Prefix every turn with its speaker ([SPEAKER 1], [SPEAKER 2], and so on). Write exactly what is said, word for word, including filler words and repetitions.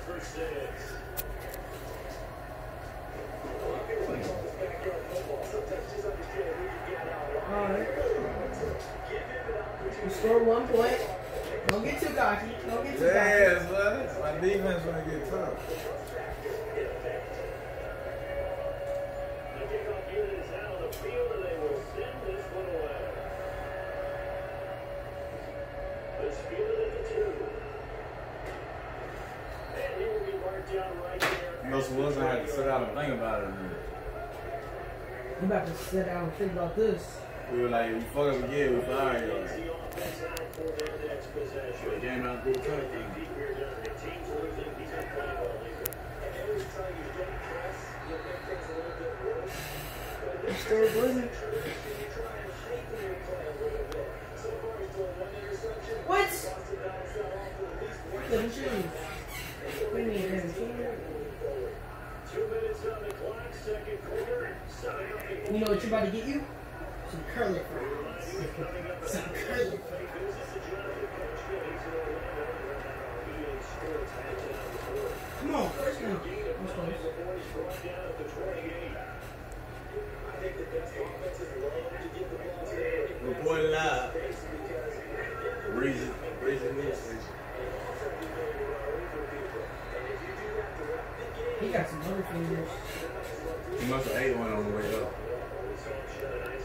[SPEAKER 1] Alright. You score one point. Don't get too cocky. Don't get too cocky.
[SPEAKER 2] Yes, man. My defense gonna get tough. You know, so once I had to sit down and think about it.
[SPEAKER 1] You about to sit down and think about this.
[SPEAKER 2] We were like, you fuck up again, we fire you. The game out good time.
[SPEAKER 1] You still blizzard? What? Let me show you. We need him. You know what you're about to get you? Some curly fries. Some curly fries. Come on, first one. I'm close.
[SPEAKER 2] Reporting live. Reason, reason this.
[SPEAKER 1] He got some other fingers.
[SPEAKER 2] He must have ate one on the way up.